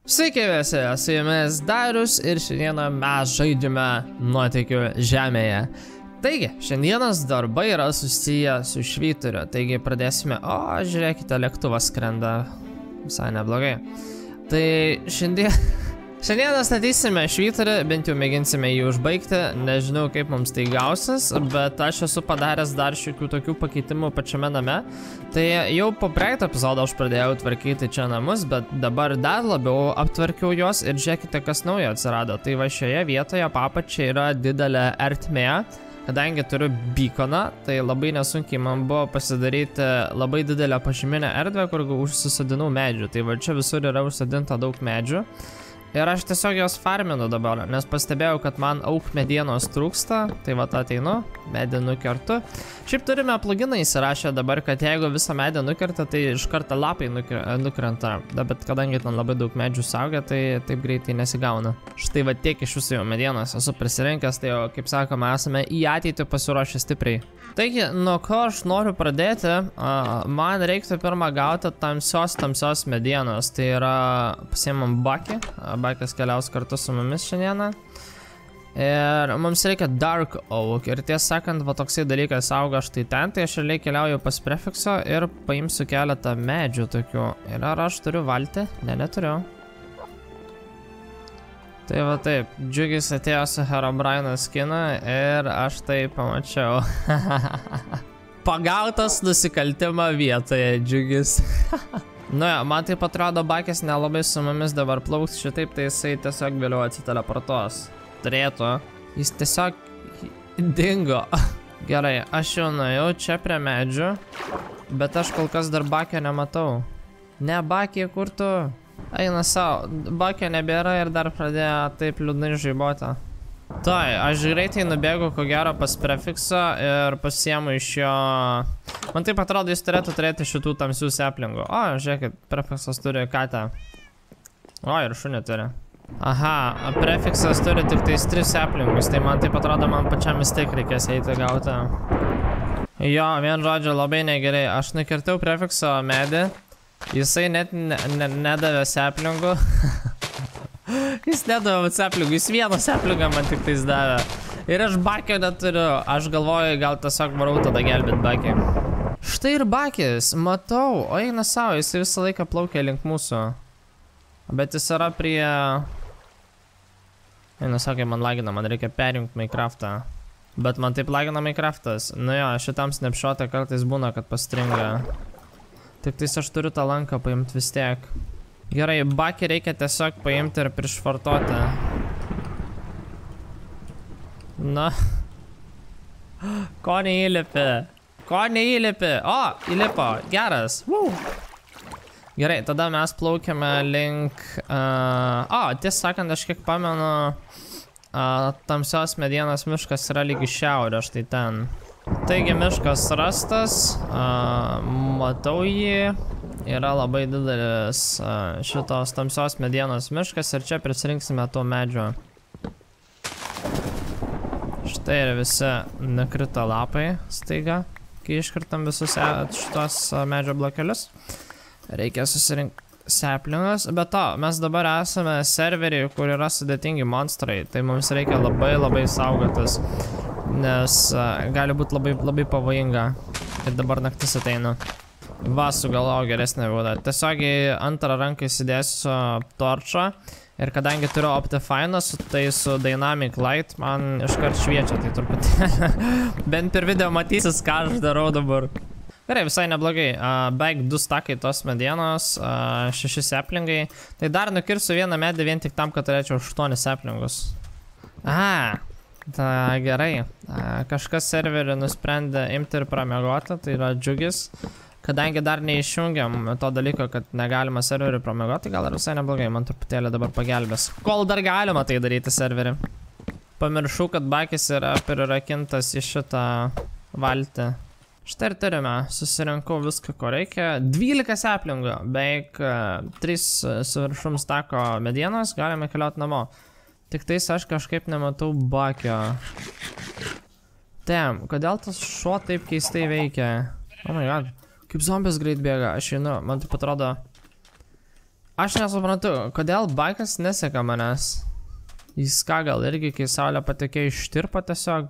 Sveiki visi, su jumis Darius ir šiandieną mes žaidžiame Nuotykių žemėje. Taigi, šiandienos darbai yra susiję su švyturiu, taigi pradėsime. O, žiūrėkite, lėktuvas skrenda visai neblogai. Tai šiandieną statysime švyturį, bent jau mėginsime jį užbaigti. Nežinau, kaip mums tai gausis, bet aš esu padaręs dar šiokių tokių pakeitimų pačiame name. Tai jau po praeitą epizodą aš pradėjau tvarkyti čia namus, bet dabar dar labiau aptvarkiau juos ir žiūrėkite, kas naujo atsirado. Tai va šioje vietoje papačia yra didelė ertmė. Kadangi turiu beaconą, tai labai nesunkiai man buvo pasidaryti labai didelę pažyminę erdvę, kur užsisadinau medžių. Tai va čia visur yra užsadinta daug medžių. Ir aš tiesiog jos farminu dabar, nes pastebėjau, kad man auk medienos trūksta. Tai va ateinu, medį nukertu. Šiaip turime pluginą įsirašę dabar, kad jeigu visą medį nukerta, tai iš karto lapai nukrenta. Bet kadangi ten labai daug medžių saugia, tai taip greitai nesigauna. Štai va tiek iš jūsų jau medienos esu prisirinkęs, tai jau, kaip sakoma, esame į ateitį pasiruošę stipriai. Taigi, nuo ko aš noriu pradėti, man reiktų pirmą gauti tamsios medienos. Tai yra, pasiimam bakį. Bakas keliaus kartu su mumis šiandieną. Ir mums reikia dark oak. Ir tiesą sakant, va toksai dalykas auga štai ten. Tai aš realiai keliauju pas prefixo ir paimsiu keletą medžių tokių. Ir ar aš turiu valtį? Ne, neturiu. Tai va taip, Džiugis atėjo su Herobrine skiną ir aš tai pamačiau. Pagautas nusikaltimą vietoje, Džiugis. Nu jo, man taip atrodo, bakės nelabai su mumis dabar plauks šitaip, tai jisai tiesiog vėliau atsiteleportuos. Turėtų. Jis tiesiog dingo. Gerai, aš jau nuėjau čia prie medžių, bet aš kol kas dar bakė nematau. Ne, bakė, kur tu? Eina savo, bakė nebėra ir dar pradėjo taip liūdnai žaiboti. Tai, aš greitai nubėgu ko gero pas prefixą ir pasiemu iš jo... Man taip atrodo, jis turėtų turėti šitų tamsių seplingų. O, žiūrėkit, prefixas turi katę. O, ir šunį turi. Aha, prefixas turi tik tais 3 seplingus, tai man taip atrodo, man pačiam vis tiek reikės eiti gauti. Jo, vien žodžiu, labai negerai. Aš nukirtau prefixo medį. Jisai net nedavė seplingų. Jis nedavė seplingų, jis vieną seplingą man tik tais davė. Ir aš bakio neturiu. Aš galvoju, gal tiesiog varau tada gelbėt bakį. Štai ir bakis, matau. O eina savo, jis visą laiką plaukia link mūsų. Bet jis yra prie... Eina sakė, man lagina, man reikia perjungti Minecraftą. Bet man taip lagina Minecraftas. Nu jo, šitam snapshot'e kartais būna, kad pastringa. Tik tais aš turiu tą lanką paimti vis tiek. Gerai, bakį reikia tiesiog paimti ir prišvartoti. Na. Ko neįlipi? Ko neįlipi? O, įlipo. Geras. Gerai, tada mes plaukiame link... O, tiesą sakant, aš kiek pamenu, tamsios medienos miškas yra lygi šiaurė, štai ten. Taigi miškas rastas, matau jį, yra labai didelis šitos tamsios medienos miškas ir čia prisirinksime to medžio. Štai ir visi nukrito lapai staiga, kai iškirtam visus šitos medžio blokelius. Reikia susirinkti seplingas, bet to, mes dabar esame serveriai, kur yra sudėtingi monstrai, tai mums reikia labai saugotis. Nes gali būti labai pavojinga. Ir dabar naktis ateina. Va, sugalvojau geresnę būdą. Tiesiog į antrą ranką įsidėsiu torčą. Ir kadangi turiu Optifine, tai su Dynamic Light man iškart šviečia. Tai truputį. Bent per video matysis, ką aš darau dabar. Gerai, visai neblogai. Beveik 2 stakai tos medienos, 6 seplingai. Tai dar nukirsiu vieną medį vien tik tam, kad turėčiau 8 seplingus. Ta gerai, kažkas serverį nusprendė imti ir pramiegoti, tai yra Džiugis. Kadangi dar neišjungiam to dalyko, kad negalima serverį pramiegoti, gal ir visai neblogai, man truputėlį dabar pagelbės. Kol dar galima tai daryti serverį. Pamiršau, kad bakis yra prirakintas į šitą valtį. Štai ir turime, susirinkau viską, ko reikia. 12 seplingų, beveik 3 su viršum stako medienos, galime keliauti namo. Tik tais aš kažkaip nematau bakio. Tem, kodėl tas šuo taip keistai veikia? Oh my god, kaip zombis greit bėga, aš einu, man taip atrodo. Aš nesuprantu, kodėl baikas neseka manęs. Jis ką gal irgi, kai saulė patekė ištirpo tiesiog.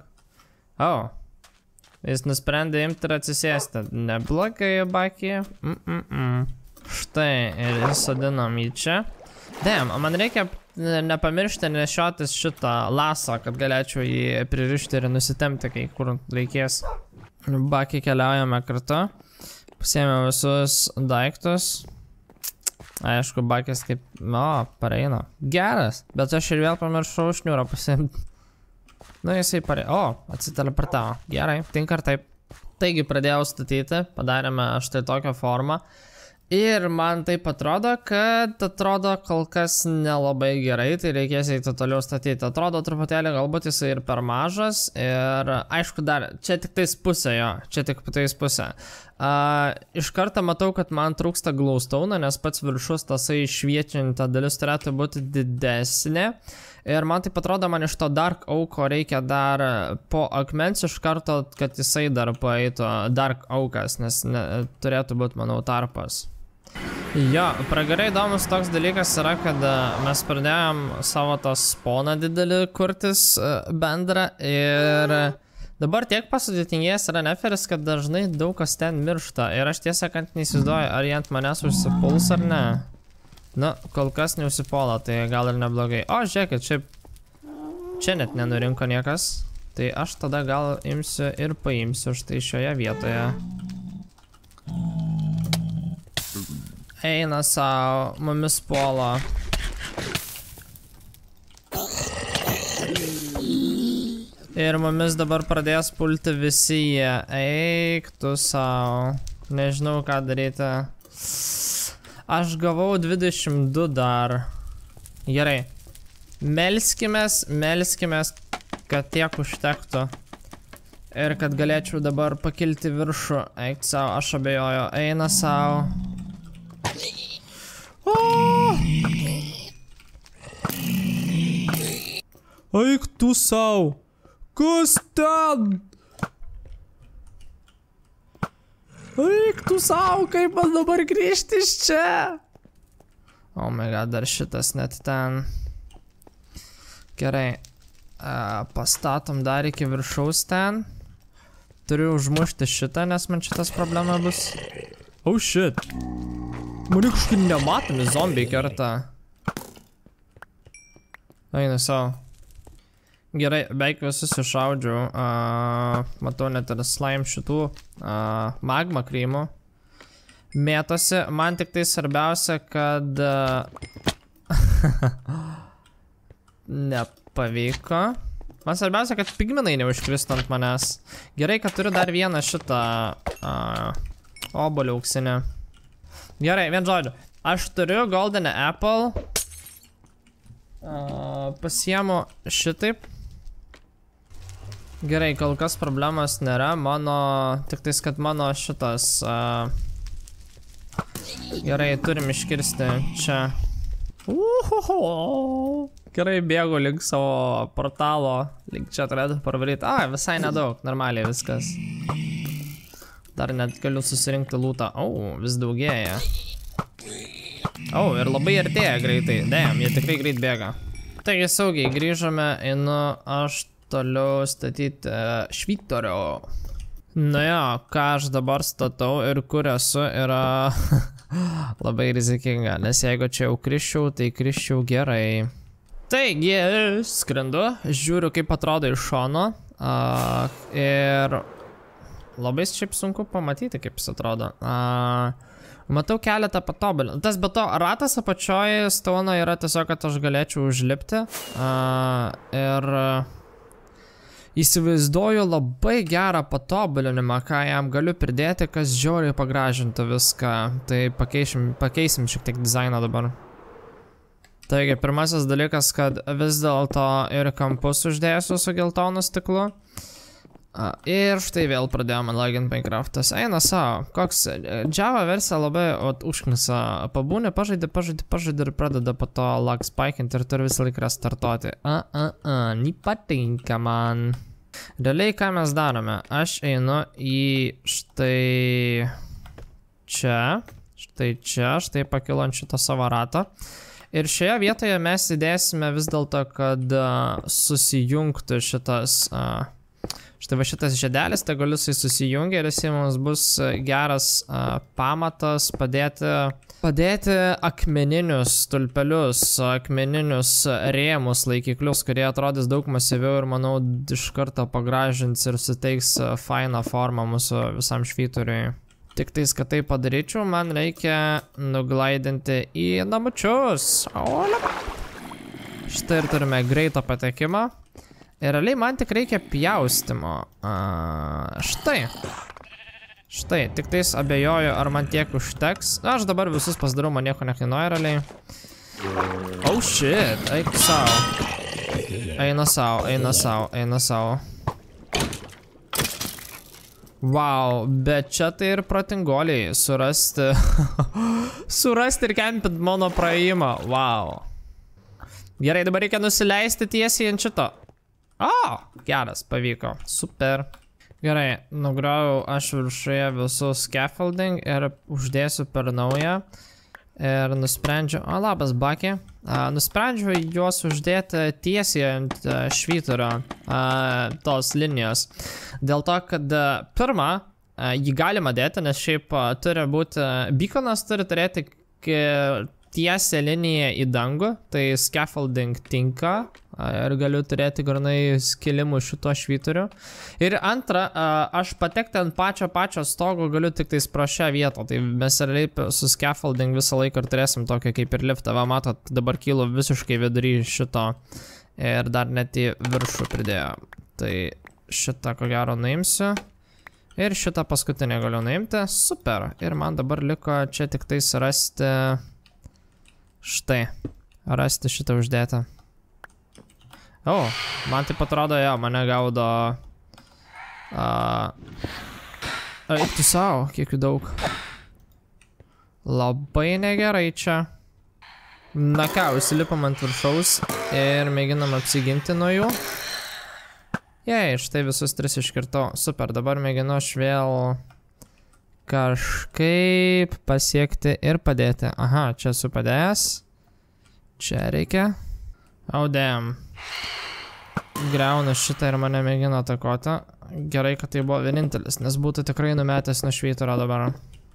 Jis nusprendė imti ir atsisėsti. Neblogai baikį. Štai, ir įsodinam jį čia. Damn, man reikia nepamiršti nešiotis šitą lasą, kad galėčiau jį pririšti ir nusitemti, kai kur reikės. Bakį keliaujame kartu. Pasiėmėm visus daiktus. Aišku, bakis kaip... pareina. Geras. Bet aš ir vėl pamiršau šniūrą pasiimti. Jisai pareina. Atsiteleportavo. Gerai, tinka ir taip. Taigi pradėjau statyti. Padarėme štai tokią formą. Ir man taip atrodo, kad atrodo kol kas nelabai gerai, tai reikės eiti toliau statyti. Atrodo truputėlį galbūt jisai ir per mažas ir aišku dar, čia tik tais pusė jo, čia tik tais pusė. Iš karto matau, kad man trūksta glowstone, nes pats viršus tasai šviečianti dalis turėtų būti didesnė. Ir man taip atrodo, man iš to Dark Oako reikia dar po akmens iš karto, kad jisai dar paeitų Dark Oakas, nes turėtų būti, manau, tarpas. Jo, pragarai įdomus toks dalykas yra, kad mes pradėjom savo tą spawną didelį kurtis bendrą ir dabar tiek pasudėtingės yra neferis, kad dažnai daug kas ten miršta ir aš tiesą kad neįsivaizduoju, ar jie ant manęs užsipuls ar ne. Na, kol kas neužsipuola, tai gal ir neblogai. Žiūrėkit, šiaip čia net nenurinko niekas, tai aš tada gal imsiu ir paimsiu štai šioje vietoje. Eina savo, mumis puola. Ir mumis dabar pradės pulti visi jie. Eik tu savo. Nežinau ką daryti. Aš gavau 22 dar. Gerai. Melskimės, kad tiek užtektų. Ir kad galėčiau dabar pakilti viršų. Eik savo, aš abejoju. Eina savo. Eik tu savo. Kas ten? Eik tu savo, kaip man dabar grįžti iš čia? Oh my god, dar šitas net ten. Gerai. Pastatom dar iki viršaus ten. Turiu užmušti šitą, nes man šitas problema bus. Oh shit. Mane kažkaip nematomi zombiai kerta. Eina savo. Gerai, beveik visus iššaudžiau. Matau net ir slime šitų magma krymų. Mėtosi. Man tik tai svarbiausia, kad nepavyko. Man svarbiausia, kad pigmenai neužkristų ant manęs. Gerai, kad turiu dar vieną šitą obuolį auksinį. Gerai, vien žodžiu. Aš turiu golden apple. Pasiemu šitaip. Gerai, kol kas problemos nėra. Tik tais, kad mano šitas... Gerai, turim iškirsti čia. Gerai, bėgu link savo portalo. Link čia turėtų parvaryti. Visai nedaug, normaliai viskas. Dar net galiu susirinkti lūtą. Vis daugėja. Ir labai artėja greitai. Damn, jie tikrai greit bėga. Taigi saugiai grįžome, einu aš toliau statyti švyturio. Ką aš dabar statau ir kur esu yra labai rizikinga, nes jeigu čia jau krisčiau, tai krisčiau gerai. Taigi, skrendu, žiūriu kaip atrodo iš šono ir labai šiaip sunku pamatyti kaip jis atrodo. Matau keletą patobulinimų. Tas be to ratas apačioje stauno yra tiesiog, kad aš galėčiau užlipti ir įsivaizduoju labai gerą patobulinimą, ką jam galiu pridėti, kas žiauriai pagražintų viską. Tai pakeisim šiek tiek dizainą dabar. Taigi, pirmasis dalykas, kad vis dėlto ir kampus uždėsiu su geltonu stiklu. Ir štai vėl pradėjo man lagint Minecraftas. Eina savo. Koks Java versija labai užknisa. Pabūnė, pažaidė ir pradeda po to lag spaikinti ir turi visą laiką restartuoti. Nepatinka man. Realiai, ką mes darome? Aš einu į štai čia. Štai čia, štai pakilo ant šito savo rato. Ir šioje vietoje mes įdėsime vis dėlto, kad susijungtų šitas... Štai va šitas žiedelis, tai galiu jisai susijungia ir jisai mums bus geras pamatas padėti akmeninius stulpelius, akmeninius rėmus, laikiklius, kurie atrodys daug masyviau ir manau iš karto pagražins ir suteiks fainą formą mūsų visam švyturiui. Tik tais, kad tai padaryčiau, man reikia nuglaidinti į namučius. Štai ir turime greitą patekimą. Ir realiai man tik reikia pjaustimo. Štai. Štai, tik tais abejoju, ar man tiek užteks. Aš dabar visus pasidarau, man nieko nekainuoja realiai. Oh shit, eik savo. Eina savo, eina savo, eina savo. Wow, bet čia tai ir protingoliai surasti. Surasti ir kempint mano praėjimą. Wow. Gerai, dabar reikia nusileisti tiesiai ant šito. Geras, pavyko. Super. Gerai, nugrauju aš viršuje visus scaffolding ir uždėsiu per naują. Ir nusprendžiu... labas, Baki. Nusprendžiu juos uždėti tiesiai ant švyturio tos linijos. Dėl to, kad pirmą, jį galima dėti, nes šiaip turi būti... Beaconas turi turėti tiesią liniją į dangų, tai scaffolding tinka ir galiu turėti granai skilimų šito švyturiu. Ir antra, aš patekti ant pačio stogo galiu tik tais pro šią vietą, tai mes realiai su scaffolding visą laiką ir turėsim tokią kaip ir liftą. Va, matot, dabar kylu visiškai vidury šito ir dar net į viršų pridėjo. Tai šitą ko gero nuimsiu. Ir šitą paskutinę galiu nuimti. Super. Ir man dabar liko čia tik tais rasti... Štai, rasti šitą uždėtą. Man taip atrodo, jo, mane gaudo... Eik tu savo, kiek jų daug. Labai negerai čia. Na ką, užsilipam ant viršaus ir mėginam apsiginti nuo jų. Jei, štai visus 3 iškirtau. Super, dabar mėginu aš vėl... kažkaip pasiekti ir padėti. Aha, čia esu padėjęs. Čia reikia. Damn. Griaunu šitą ir mane mėgina atakoti. Gerai, kad tai buvo vienintelis, nes būtų tikrai numetęs nuo švyturio dabar.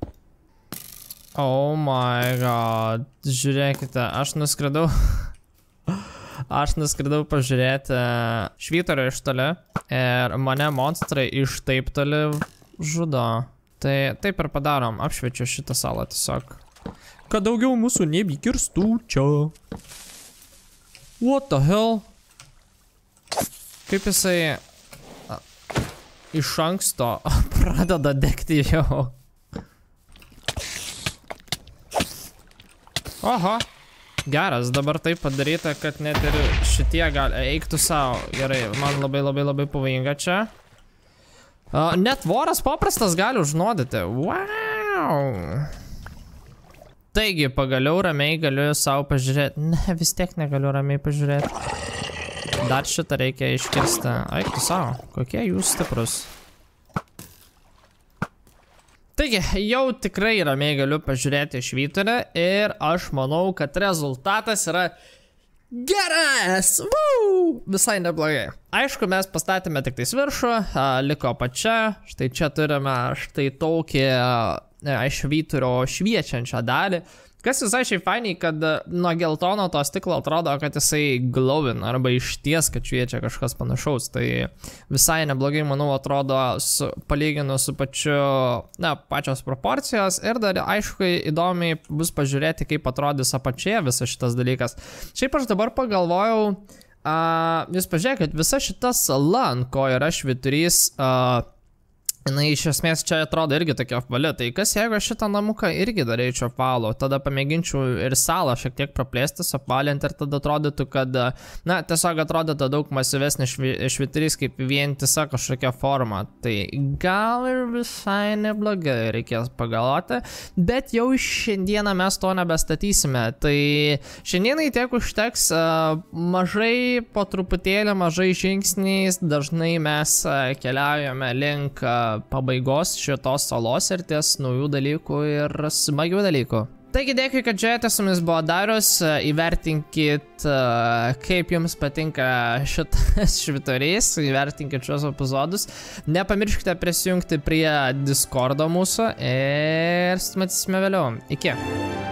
Oh my god. Žiūrėkite, aš nuskridau. Aš nuskridau pažiūrėti švyturio iš toli. Ir mane monstrai iš taip toli žudo. Tai taip ir padarom, apšviečiu šitą salą tiesiog. Kad daugiau mūsų nebekirstų čia. What the hell? Kaip jisai iš anksto pradeda degti jau. Oho. Geras, dabar taip padaryta, kad net ir šitie gali... Eiktų savo. Gerai, man labai pavojinga čia. Net voras paprastas gali užnuodyti. Wow. Taigi, pagaliau ramiai galiu savo pažiūrėti. Ne, vis tiek negaliu ramiai pažiūrėti. Dar šitą reikia iškirsti. Eik tu savo, kokie jūs stiprus. Taigi, jau tikrai ramiai galiu pažiūrėti švyturį ir aš manau, kad rezultatas yra geras! Visai neblogai. Aišku, mes pastatėme tik tais viršų, liko apačia. Štai čia turime štai tokį švyturio šviečiančią dalį. Kas visai šiaip fainiai, kad nuo geltono to stiklo atrodo, kad jisai glowin arba išties, kad šviečia kažkas panašaus. Tai visai neblogai, manau, atrodo palyginu su pačios proporcijos. Ir dar, aišku, įdomiai bus pažiūrėti, kaip atrodys apačioje visas šitas dalykas. Šiaip aš dabar pagalvojau, jūs pažiūrėkit, visa šita sala, ant ko yra švyturys, na, iš esmės čia atrodo irgi tokia apvali, tai kas jeigu šitą namuką irgi daryčiau apvalų, tada pamėginčiau ir salą šiek tiek praplėstis, apvalinti ir tada atrodytų, kad, na, tiesiog atrodytų daug masyvesnis švyturys kaip vientisa kažkokia forma, tai gal ir visai neblogai reikės pagalvoti, bet jau šiandieną mes to nebestatysime, tai šiandienai tiek užteks, mažai po truputėlį, mažai žingsniais, dažnai mes keliaujame link pabaigos šitos salos ir ties naujų dalykų ir smagių dalykų. Taigi dėkui, kad žiūrėjote, su mumis buvo Darius, įvertinkit, kaip jums patinka šitas švyturys, įvertinkit šios epizodus, nepamirškite prisijungti prie Discordo mūsų ir matysime vėliau. Iki.